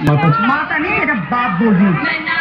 माता जी। माता नहीं, मेरा बाप बोल रही हूँ।